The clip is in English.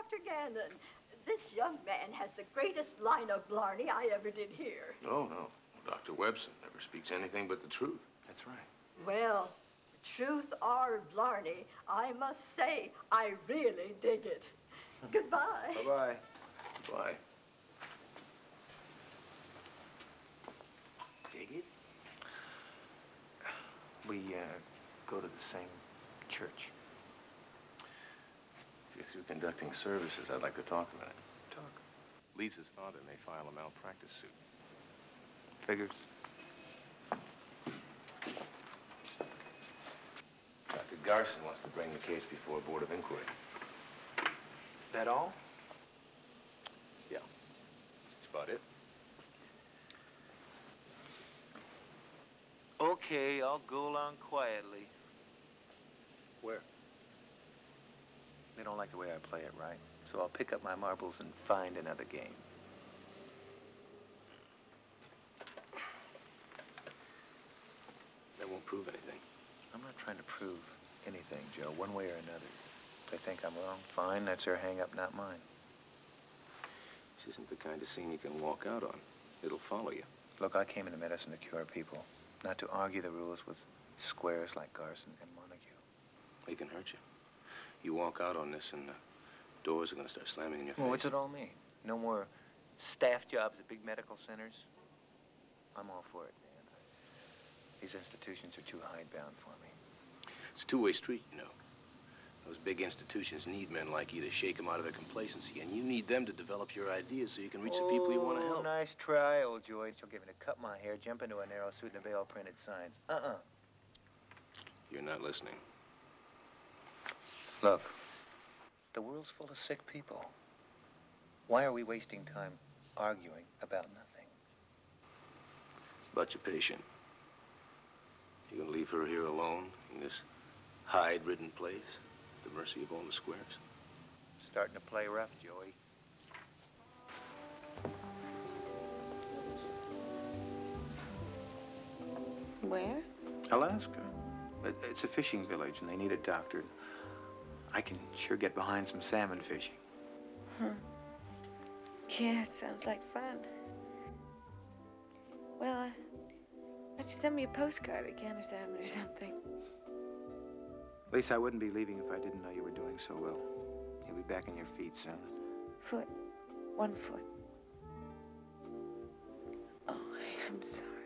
Dr. Gannon. This young man has the greatest line of blarney I ever did hear. Oh, no. Dr. Webson never speaks anything but the truth. That's right. Well, truth or blarney, I must say, I really dig it. Goodbye. Bye-bye. Bye. Dig it? We go to the same church. If you're through conducting services, I'd like to talk about it. Talk. Lisa's father may file a malpractice suit. Figures. Dr. Garson wants to bring the case before a board of inquiry. That all? Yeah. That's about it. Okay, I'll go along quietly. Where? They don't like the way I play it, right? So I'll pick up my marbles and find another game. That won't prove anything. I'm not trying to prove anything, Joe, one way or another. If they think I'm wrong, fine, that's their hang-up, not mine. This isn't the kind of scene you can walk out on. It'll follow you. Look, I came into medicine to cure people, not to argue the rules with squares like Garson and Montague. They can hurt you. You walk out on this and the doors are going to start slamming in your face. Well, what's it all mean? No more staff jobs at big medical centers? I'm all for it, man. These institutions are too hidebound for me. It's a two-way street, you know. Those big institutions need men like you to shake them out of their complacency, and you need them to develop your ideas so you can reach the people you want to help. Nice try, old Joy. She'll get me to cut my hair, jump into a narrow suit, and obey all printed signs. You're not listening. Look, the world's full of sick people. Why are we wasting time arguing about nothing? About your patient. You gonna leave her here alone in this hide-ridden place, at the mercy of all the squares? Starting to play rough, Joey. Where? Alaska. It's a fishing village, and they need a doctor. I can sure get behind some salmon fishing. Yeah, it sounds like fun. Well, why don't you send me a postcard again, a salmon or something? Lisa, I wouldn't be leaving if I didn't know you were doing so well. You'll be back on your feet soon. Foot. One foot. Oh, I'm sorry.